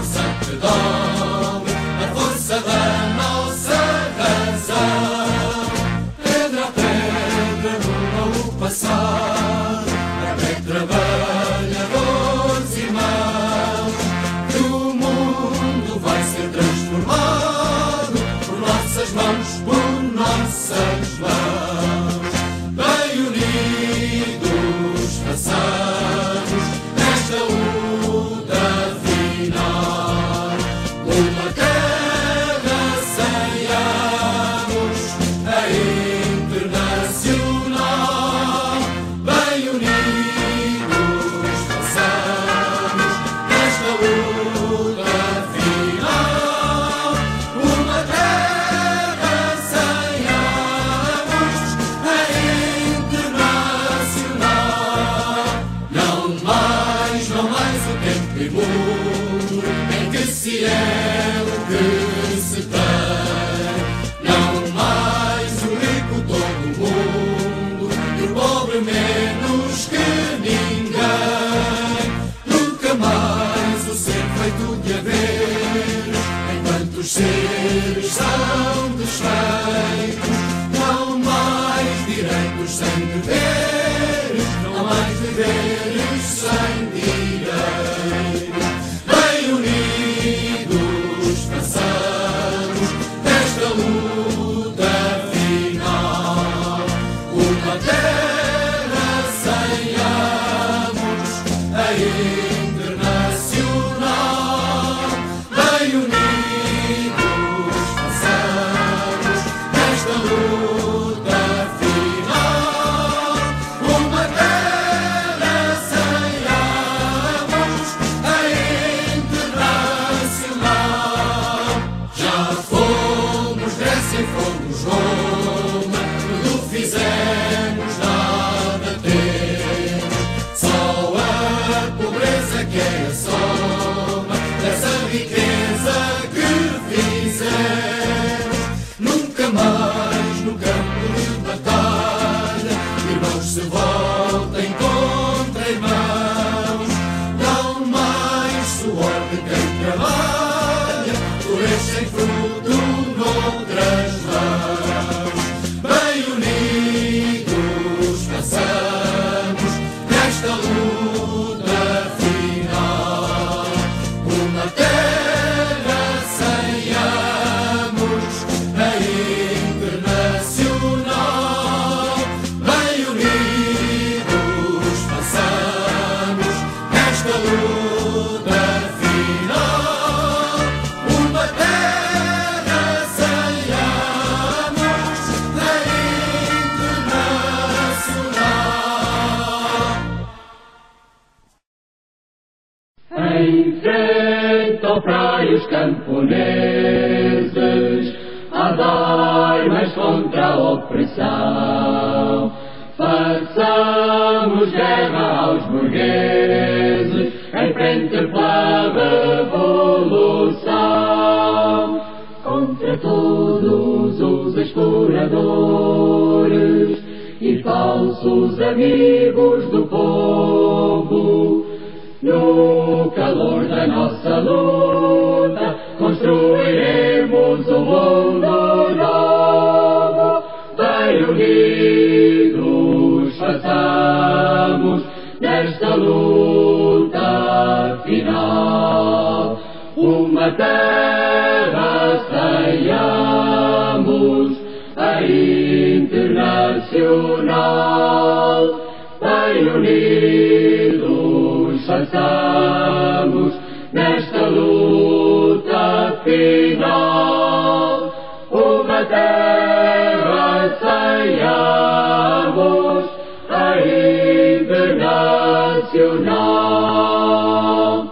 força que dobre, a força da nossa razão. Pedra a pedra ruma o passado, até trabalhadores irmãos, que o mundo vai ser transformado por nossas mãos, por nossas mãos. Bem unidos façamos nesta luta final. Uma terra ceiamos, a Internacional. Bem unidos façamos nesta luta final. Uma terra ceiamos, a Internacional. Não mais o tempo imundo em que se é o que se tem. Não mais o rico todo mundo e o pobre menos que ninguém. Nunca mais o ser feito de haver, enquanto os seres são desfeitos. Não mais direitos sem deveres, não mais deveres sem direitos. Bem unidos façamos desta luta final. Uma terra ceiamos, a Internacional. Bem unidos façamos desta luta final. Uma terra ceiamos, a Internacional. Já fomos Grécia e fomos Roma, tudo fizemos, nada temos. Só a pobreza que é a soma dessa riqueza que fizemos. Nunca mais no campo de batalha irmãos se voltem contra irmãos. Não mais suor de quem trabalha, flores sem fruto noutras mãos. Bem unidos façamos nesta luta final. Uma terra ceiamos, a Internacional. Bem unidos façamos nesta luta final. Uma terra ceiamos, a Internacional. Em frente ao praios camponeses, a dar mais contra a opressão. Façamos guerra aos burgueses, em frente pela revolução. Contra todos os exploradores e falsos amigos do povo, no calor da nossa luta, construiremos um mundo novo. Bem unidos façamos nesta luta final. Uma terra ceiamos, a Internacional. Bem unidos façamos nesta luta final. Uma terra ceiamos, a Internacional.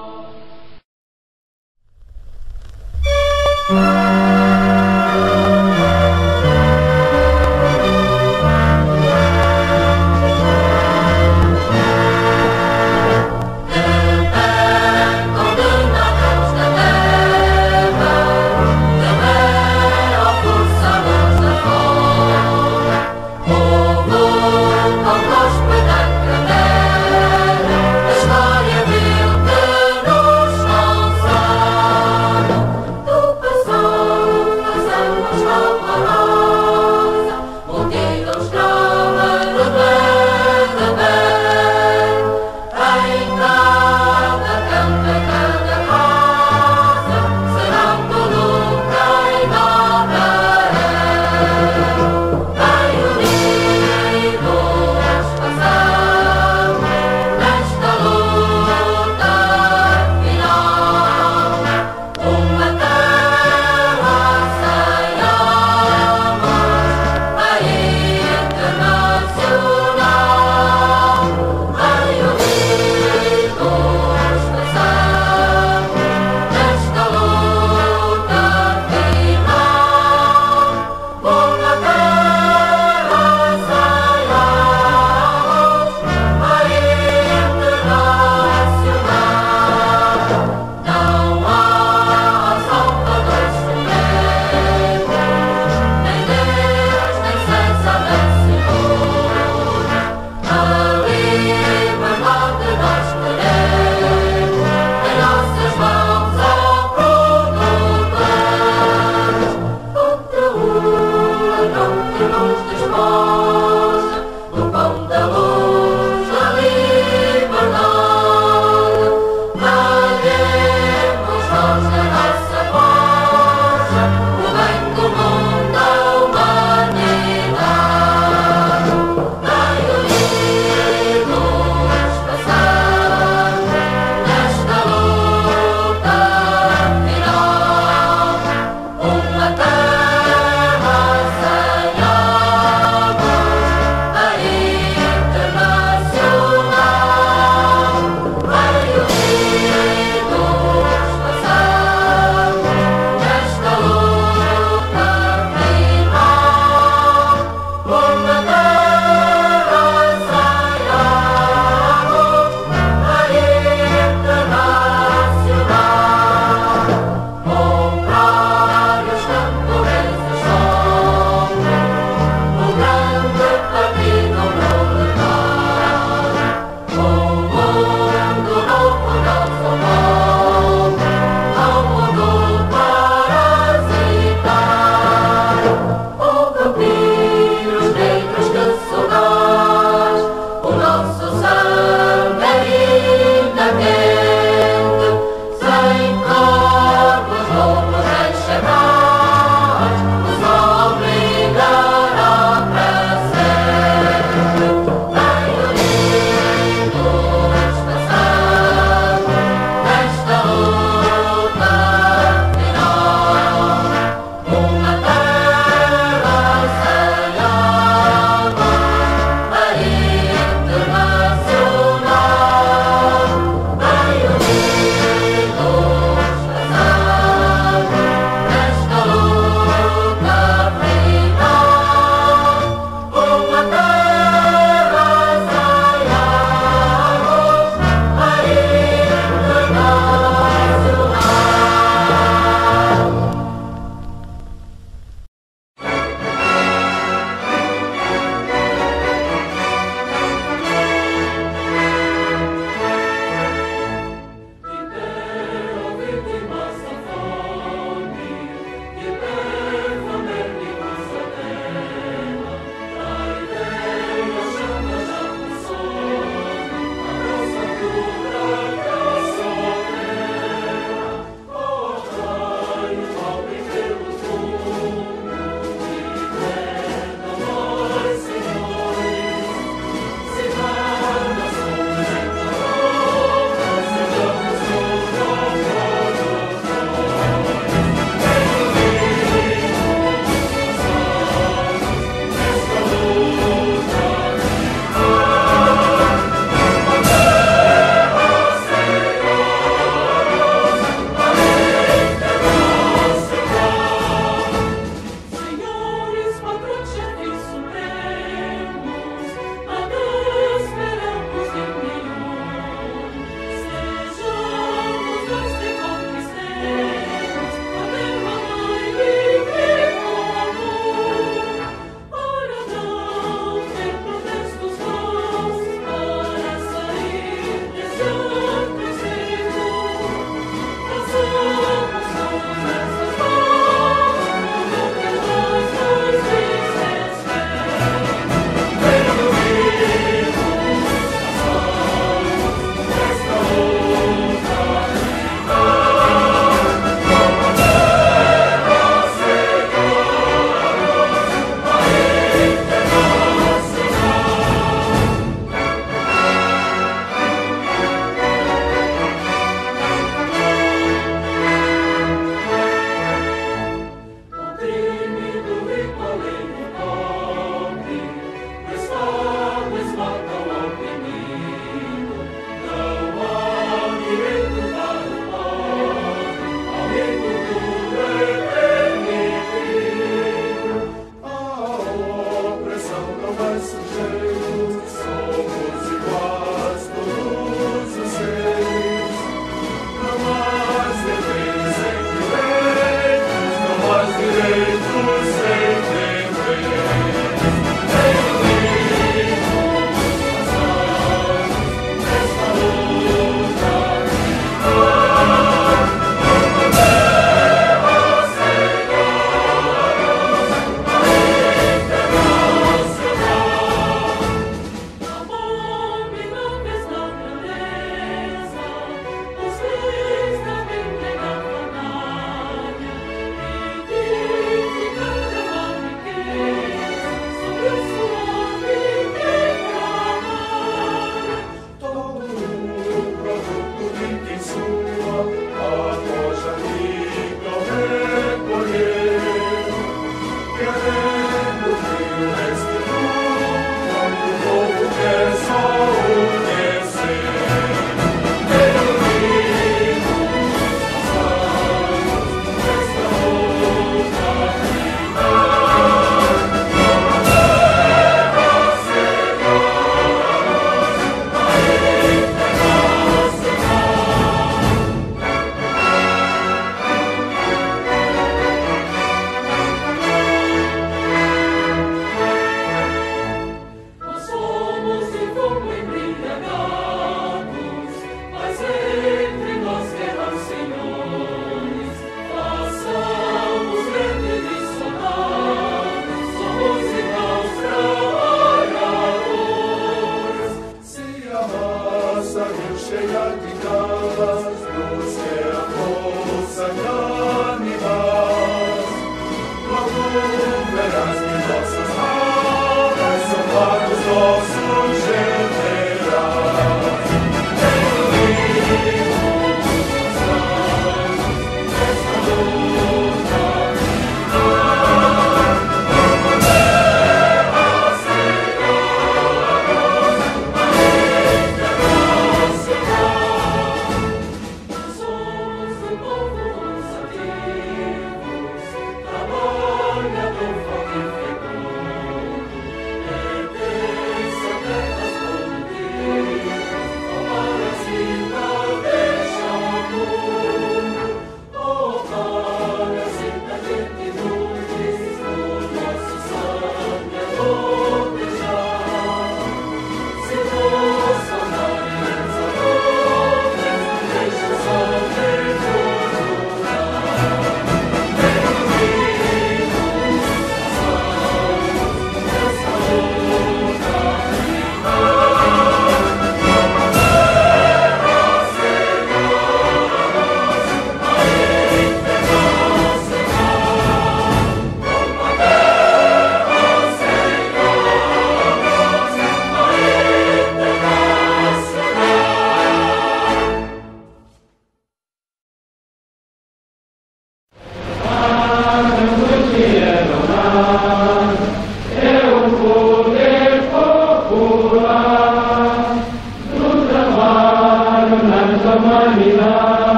humanidade.